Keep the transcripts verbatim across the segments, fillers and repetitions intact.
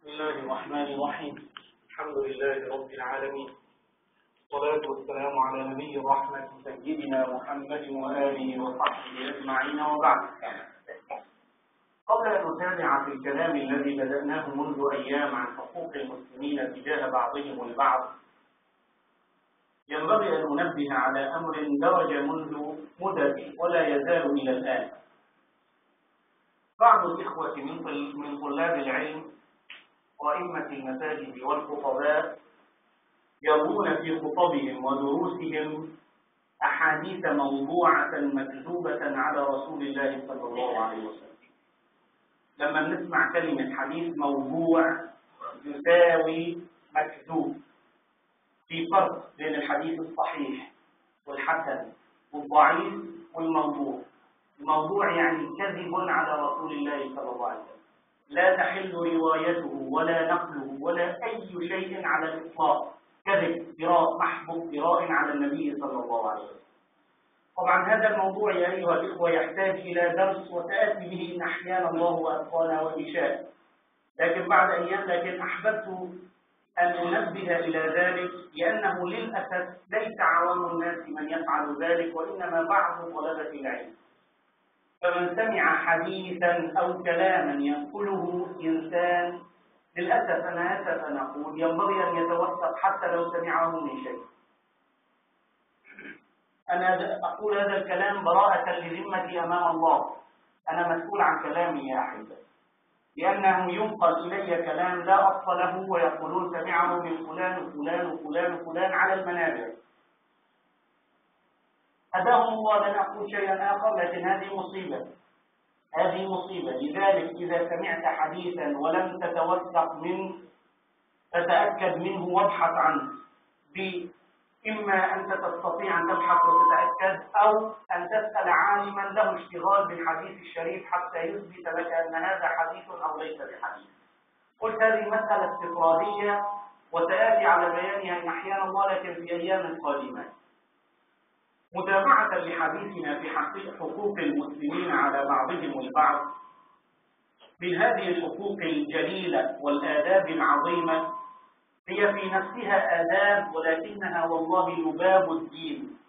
بسم الله الرحمن الرحيم. الحمد لله رب العالمين، والصلاة والسلام على نبي الرحمة سيدنا محمد وآله وصحبه أجمعين، وبعد. قبل أن نتابع في الكلام الذي بدأناه منذ أيام عن حقوق المسلمين تجاه بعضهم البعض، ينبغي أن ننبه على أمر درج منذ مدة ولا يزال إلى الآن. بعض الإخوة من طلاب العلم وأئمة المساجد والخطباء يروون في خطبهم ودروسهم أحاديث موضوعة مكذوبة على رسول الله صلى الله عليه وسلم. لما نسمع كلمة حديث موضوع يساوي مكذوب، في فرق بين الحديث الصحيح والحسن والضعيف والموضوع. الموضوع يعني كذب على رسول الله صلى الله عليه وسلم، لا تحل روايته ولا نقله ولا أي شيء على الإطلاق، كذب جراء محبوب جراء على النبي صلى الله عليه وسلم. طبعا هذا الموضوع يا أيها الإخوة يحتاج إلى درس، وسآتي به إن أحيانا الله وأبقانا وإشاء، لكن بعد أيام. لكن أحببت أن أنبه إلى ذلك لأنه للأسف ليس عوام الناس من يفعل ذلك، وإنما بعض طلبة العلم. فمن سمع حديثا أو كلاما ينقله إنسان، للأسف أنا آسف أن أقول، ينبغي أن يتوثق حتى لو سمعه من شيء. أنا أقول هذا الكلام براءة لذمتي أمام الله، أنا مسؤول عن كلامي يا أحبة، لأنه ينقل إلي كلام لا أصل له، ويقولون سمعه من فلان وفلان وفلان وفلان على المنابر. هداهم الله، لن أقول شيئا آخر، لكن هذه مصيبة، هذه مصيبة. لذلك إذا سمعت حديثا ولم تتوثق منه فتأكد منه وابحث عنه، إما أنت تستطيع أن تبحث وتتأكد، أو أن تسأل عالما له اشتغال بالحديث الشريف حتى يثبت لك أن هذا حديث أو ليس بحديث. قلت هذه مسألة استطرادية وسآتي على بيانها إن أحيانا الله، لكن في أيام قادمة. متابعة لحديثنا في حقوق المسلمين على بعضهم البعض، من هذه الحقوق الجليلة والآداب العظيمة، هي في نفسها آداب، ولكنها والله لباب الدين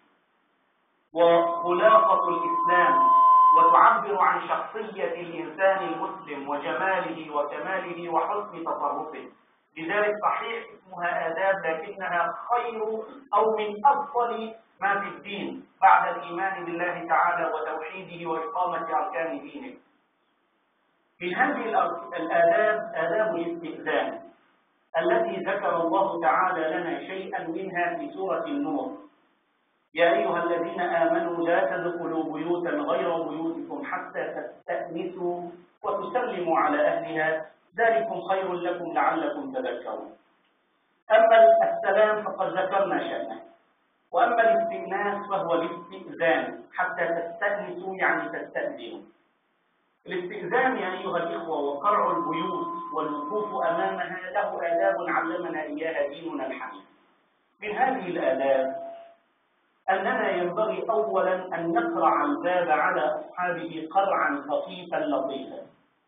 وخلاقة الإسلام، وتعبر عن شخصية الإنسان المسلم وجماله وكماله وحسن تصرفه. لذلك صحيح اسمها آداب، لكنها خير أو من أفضل ما في الدين بعد الإيمان بالله تعالى وتوحيده وإقامة أركان دينه. من هذه الآداب آداب الاستئذان التي ذكر الله تعالى لنا شيئا منها في سورة النور: يا أيها الذين آمنوا لا تدخلوا بيوتا غير بيوتكم حتى تستأنسوا وتسلموا على أهلها ذلكم خير لكم لعلكم تذكرون. أما السلام فقد ذكرنا شأنه، وأما الاستئناس فهو الاستئذان حتى تستأنسوا يعني تستأذنوا. الاستئذان يا أيها الإخوة وقرع البيوت والوقوف أمامها له آداب علمنا إياها ديننا الحنيف. من هذه الآداب أننا ينبغي أولا أن نقرع الباب على أصحابه قرعا خفيفا لطيفا.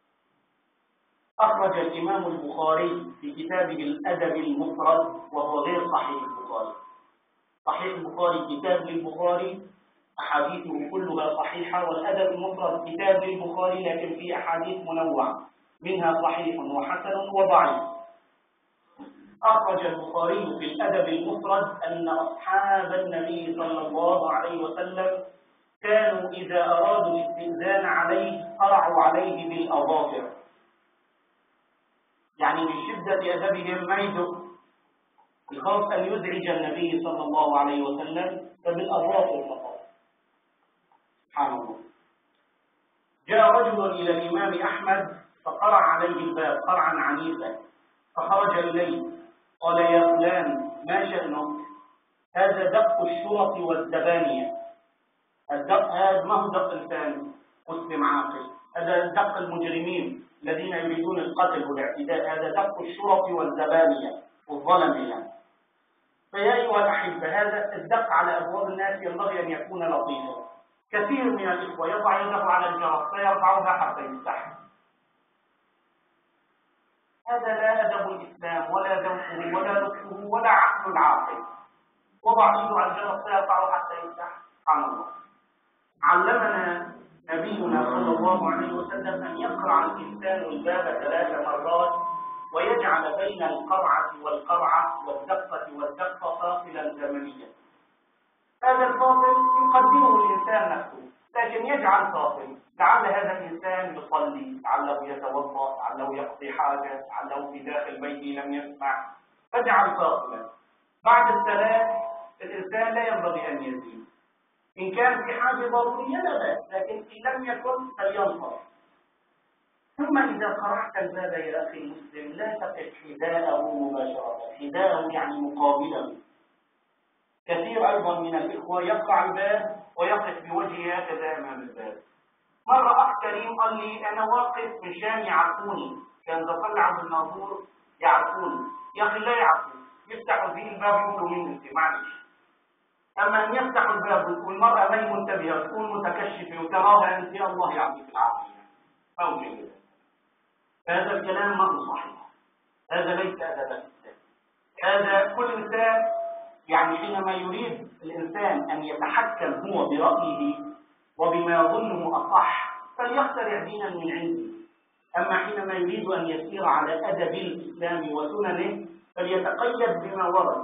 أخرج الإمام البخاري في كتابه الأدب المفرد، وهو غير صحيح البخاري. صحيح البخاري كتاب للبخاري أحاديثه كلها صحيحة، والأدب المفرد كتاب للبخاري لكن فيه أحاديث منوعة، منها صحيح وحسن وضعيف. أخرج البخاري في الأدب المفرد أن أصحاب النبي صلى الله عليه وسلم كانوا إذا أرادوا الاستئذان عليه قرعوا عليه بالأظافر، يعني من شدة أدبهم ما يدق، يخاف أن يزعج النبي صلى الله عليه وسلم، فبالأظافر فقط. سبحان الله. جاء رجل إلى الإمام أحمد فقرع عليه الباب قرعا عنيفا، فخرج إليه قال: يا فلان ما شأنك؟ هذا دق الشرط والزبانية. الدق هذا ما هو دق إنسان مسلم عاقل، هذا دق المجرمين الذين يريدون القتل والاعتداء، هذا دق الشرط والزبانية والظلم يعني. فيا أيها الأحبة، هذا الدق على أبواب الناس ينبغي أن يكون لطيفا. كثير من الإخوة يضع يده على الجرس فيرفعها حتى يستحي. هذا لا أدب الإسلام ولا ذوقه ولا لطفه ولا عقل العاقل. وضع ايده على الجرس سيقطعه حتى يفتح. سبحان الله. علمنا نبينا صلى الله عليه وسلم أن يقرع الإنسان الباب ثلاث مرات ويجعل بين القرعة والقرعة والدقة والدقة فاصلا زمنيا. هذا الفاصل يقدمه الإنسان نفسه، لكن يجعل فاصل. لعل هذا الإنسان يصلي، لعله يتوضأ، لعله يقضي حاجة، لعله في داخل بيته لم يسمع، فاجعل فاصلا. بعد الثلاث الإنسان لا ينبغي أن يزيد. إن كان في حاجة ضرورية لا بأس، لكن إن لم يكن فلينصرف. ثم إذا قرعت الباب يا أخي المسلم لا تقف حذاءه مباشرة، حذاءه يعني مقابله. كثير أيضا من الإخوة يقطع الباب ويقف بوجهه هكذا أمام الباب. مرة أخ كريم قال لي أنا واقف مشان يعرفوني، كان طلع بالناظور يعرفوني. يا أخي لا يعرفوني، يفتحوا فيه الباب يقولوا مين أنت، معلش. أما أن يفتحوا الباب والمرأة ما هي منتبهة تكون متكشفة وتراها أنت، الله يعطيك العافية أو جيدة. هذا الكلام ما هو صحيح، هذا ليس أدب الإسلام. هذا كل إنسان يعني حينما يريد الإنسان أن يتحكم هو برأيه وبما يظنه أصح فليخترع دينا من عنده. أما حينما يريد أن يسير على أدب الإسلام وسننه فليتقيد بما ورد.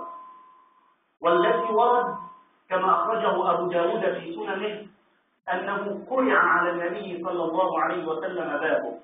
والذي ورد كما أخرجه أبو داود في سننه أنه قرع على النبي صلى الله عليه وسلم بابه،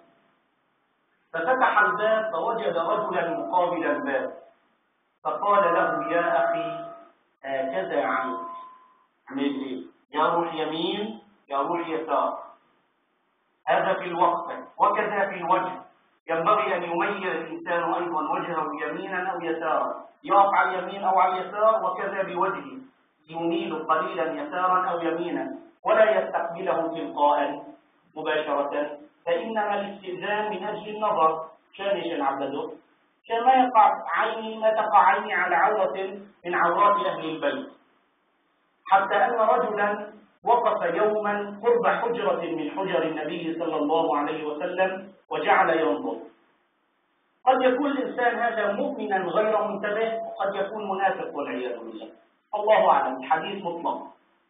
ففتح الباب فوجد رجلا مقابل الباب فقال له يا أخي هكذا عنك، عمل إيه؟ يروح يمين يروح يسار. هذا في الوقت وكذا في الوجه، ينبغي أن يميز الإنسان أيضا وجهه يمينا أو يسارا، يقف على اليمين أو على اليسار، وكذا بوجهه يميل قليلا يسارا أو يمينا ولا يستقبله تلقاء مباشرة. فإنما الاستئذان من أجل النظر. شان يشان عبده كان ما يقع عيني ما تقع عيني على عورة من عورات أهل البيت. حتى أن رجلا وقف يوما قرب حجرة من حجر النبي صلى الله عليه وسلم وجعل ينظر. قد يكون الإنسان هذا مؤمنا غير منتبه، وقد يكون منافق والعياذ بالله، الله أعلم، الحديث مطلق.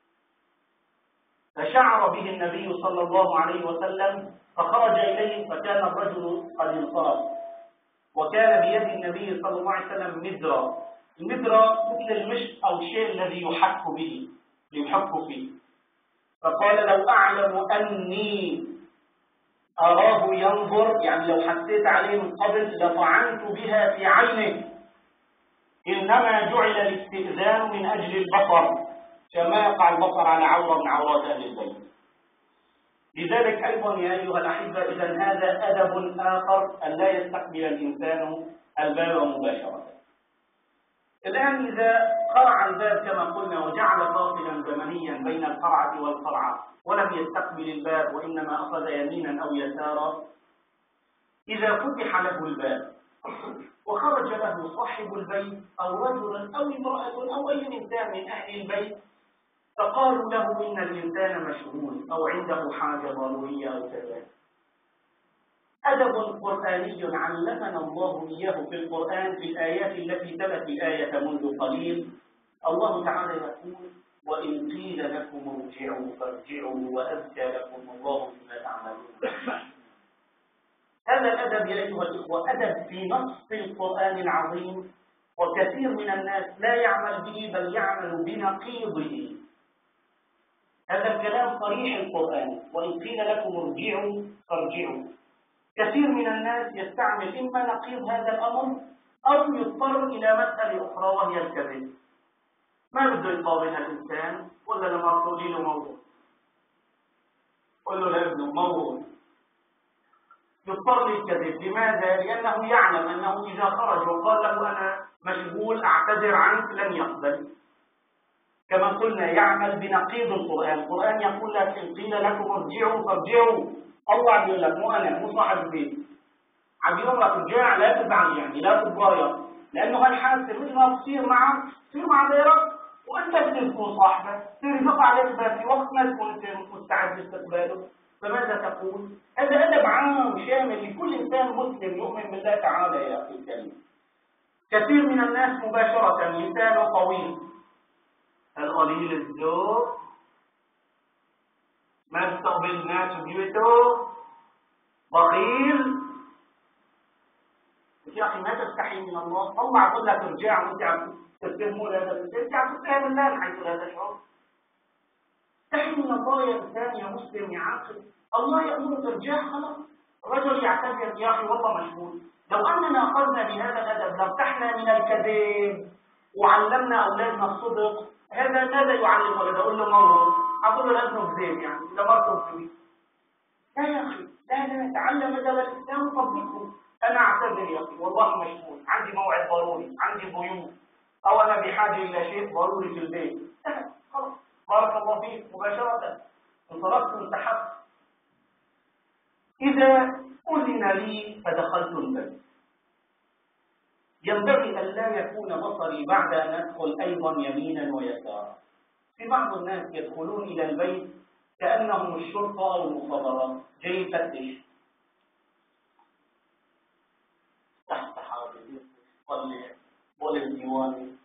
فشعر به النبي صلى الله عليه وسلم فخرج إليه، فكان الرجل قد انصرف، وكان بيد النبي صلى الله عليه وسلم مدرة. المدرة مثل المشط أو الشيء الذي يحك به يحك فيه. فقال لو أعلم أني أراه ينظر، يعني لو حسيت عليه من قبل لطعنت بها في عينه. إنما جعل الاستئذان من أجل البصر، كما يقع البصر على عورة من عورات أهل البيت. لذلك أيضا يا أيها الأحبة إذن هذا أدب آخر أن لا يستقبل الإنسان الباب مباشرة. الآن إذا قرع الباب كما قلنا وجعل فاصلا زمنيا بين القرعة والقرعة ولم يستقبل الباب وإنما أخذ يمينا أو يسارا، إذا فتح له الباب وخرج له صاحب البيت أو رجل أو امرأة أو أي إنسان من أهل البيت فقالوا له إن الإنسان مشغول أو عنده حاجة ضرورية أو كذا، أدب قرآني علمنا الله إياه في القرآن في الآيات التي تلت الآية منذ قليل. الله تعالى يقول وإن قيل لكم ارجعوا فارجعوا وأزكى لكم الله بما تعملون. هذا الأدب يا أيها الإخوة أدب في نص القرآن العظيم، وكثير من الناس لا يعمل به بل يعمل بنقيضه. هذا الكلام صريح القرآن، وإن قيل لكم ارجعوا فارجعوا. كثير من الناس يستعمل إما نقيض هذا الأمر أو يضطر إلى مسألة أخرى وهي الكذب. ما بده يقابلها الإنسان ولا لما تقولي له موضوع قل له لابنه موضوع، يضطر للكذب. لماذا؟ لأنه يعلم أنه إذا خرج وقال له أنا مشغول أعتذر عنك لن يقبل. كما قلنا يعمل بنقيض القرآن. القرآن يقول لك إن قيل لكم ارجعوا فارجعوا، الله عم يقول لك مو أنا مو صاحب البيت عم يقول لك ارجع، لا تزعل يعني لا تتضايق، لأنه هالحادثة مثل ما بتصير معك تصير مع غيرك وأنت بدك تكون صاحبه، تصير يدق عليك باب في وقت ما تكون أنت مستعد لاستقباله. فماذا تقول؟ هذا أدب عام شامل لكل إنسان مسلم يؤمن بالله الله تعالى يا أخي الكريم. كثير من الناس مباشرة لسانه طويل، القليل الذوق، ما بيستقبل الناس ببيته، بخيل. يا أخي ما تستحي من الله، الله عقول لك ارجع وانت عم تتهموا هذا الانسان، انت عم تتهم الله من حيث لا تشعر. استحي من الله يا انسان يا مسلم يا عاقل، الله يأمرك ارجع خلاص. رجل يعتذر يا أخي والله مشغول. لو أننا أخذنا بهذا الأدب لارتحنا من الكذب وعلمنا أولادنا الصدق. هذا ماذا يعلم ولد؟ أقول له موت، أقول له ابنه كذاب يعني إذا مرته بكذب. لا يا أخي، لا لا، تعلم أدب الإسلام وطبقه. أنا أعتذر يا أخي والله مشغول، عندي موعد ضروري، عندي ضيوف، أو أنا بحاجة إلى شيء ضروري في البيت. خلاص بارك الله فيك، مباشرة انطلقت انسحبت. إذا أذن لي فدخلت البيت، ينبغي أن لا يكون بصري بعد أن أدخل أيضا يمينا ويسارا. في بعض الناس يدخلون إلى البيت كأنهم الشرطة أو المخابرات، جاي يفتش تحت حاجز طلع بول الديواني.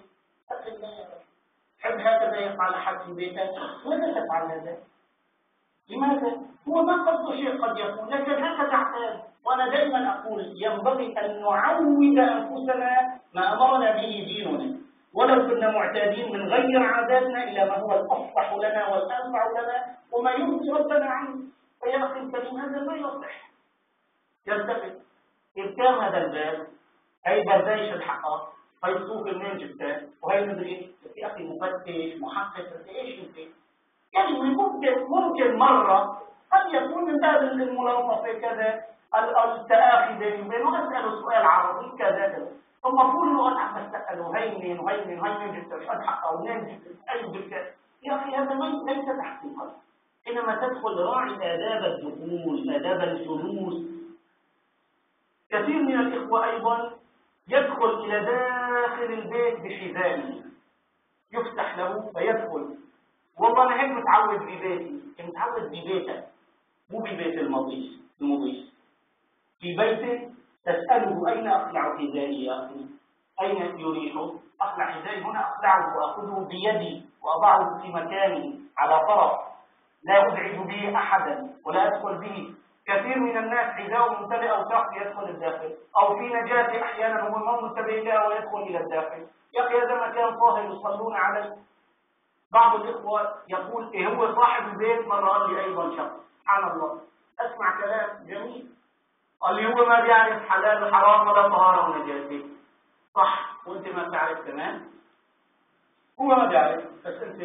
حب هكذا يفعل أحد في بيتك؟ ماذا تفعل هذا؟ لماذا؟ هو ما قصده شيء قد يكون، لكن هكذا اعتاد. وأنا دائما أقول ينبغي أن نعود أنفسنا ما أمرنا به ديننا، ولو كنا معتادين من غير عاداتنا إلى ما هو الأصلح لنا والأنفع لنا وما يرضي ربنا عنه. فيا أخي الكريم هذا ما يصلح. يلتفت إبكام هذا الباب، هي بردايش الحقق، هي السوق منين جبتها، وهي مدري يا أخي مفتش محقق إيش أنت؟ يعني ممكن ممكن مرة قد يكون من باب الملاطفة كذا، التآخي بيني وبينه، أسأله سؤال عربي كذا، ثم أقول له أنا عم أسأله هينين وهينين وهينين جبت مش أضحك أو نين جبت أي جبت. يا أخي هذا ليس تحقيقا. حينما تدخل راعي آداب الدخول، آداب الجلوس. كثير من الإخوة أيضا يدخل إلى داخل البيت بحذائه، يفتح له فيدخل. والله أنا هيك متعود ببيتي، متعود ببيتك مو ببيت المضيف المضيف. في بيته تسأله أين أقلع حذائي يا أخي؟ أين يريحه؟ أقلع حذائي هنا، أقلعه وأخذه بيدي وأضعه في مكانه على طرف، لا أزعج به أحدا ولا أدخل به. كثير من الناس حذاءه ممتلئ أو تحت يدخل الداخل، أو في نجاة أحيانا هو ما منتبه لها ويدخل إلى الداخل. يا أخي هذا مكان طاهر يصلون عليه. بعض الإخوة يقول إيه هو صاحب البيت، مرة قال لي أيضا شخص سبحان الله أسمع كلام جميل، قال لي هو ما بيعرف حلال وحرام ولا طهارة ونجاسة. صح، وأنت ما بتعرف كمان. هو ما بيعرف بس أنت.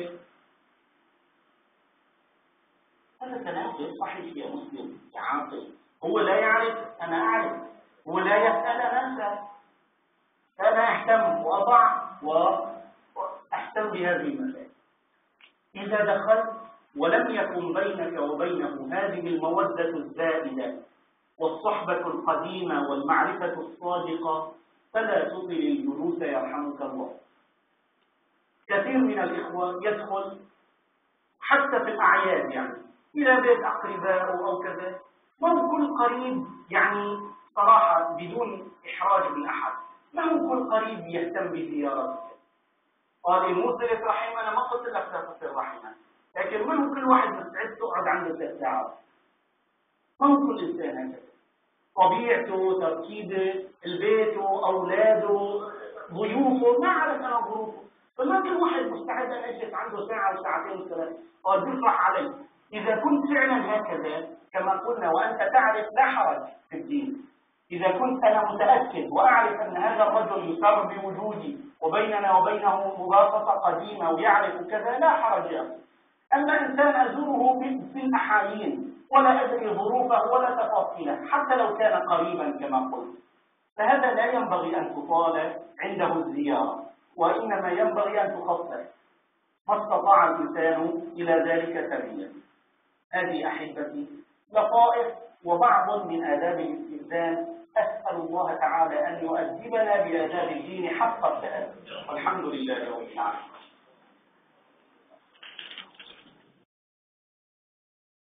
هذا كلام غير صحيح يا مسلم يا عاقل. هو لا يعرف أنا أعرف، هو لا يسأل أنا أسأل. أنا أهتم وأضع وأهتم بهذه المسائل. إذا دخلت ولم يكن بينك وبينه هذه المودة الزائدة والصحبة القديمة والمعرفة الصادقة فلا تطل الجلوس يرحمك الله. كثير من الإخوة يدخل حتى في الأعياد يعني إلى بيت أقربائه أو كذا، ما هو كل قريب يعني صراحة بدون إحراج من أحد، ما هو كل قريب يهتم بزيارتك. قال الموصلة رحمة، أنا ما قلت لك تصل رحمة، لكن ما هو كل واحد مستعد تقعد عنده ثلاث ساعات. ما هو كل إنسان هكذا، طبيعته، تركيبه، البيت، أولاده، ضيوفه، ما عرف أنا ظروفه. فما كل واحد مستعد أن يجلس عنده ساعة وساعتين وثلاث. قال بيفرح علي. إذا كنت فعلا هكذا كما قلنا وأنت تعرف لا حرج في الدين. إذا كنت أنا متأكد وأعرف أن هذا الرجل يسر بوجودي وبيننا وبينه مباسطة قديمة ويعرف كذا لا حرج يعني. أما إنسان أزوره في الأحايين ولا أدري ظروفه ولا تفاصيله حتى لو كان قريبا كما قلت، فهذا لا ينبغي أن تطال عنده الزيارة، وإنما ينبغي أن تخصص ما استطاع الإنسان إلى ذلك سبيلا. هذه أحبتي لطائف وبعض من آداب الاستئذان. أسأل الله تعالى أن يؤدبنا بآداب الدين حق التأدب، والحمد لله رب العالمين.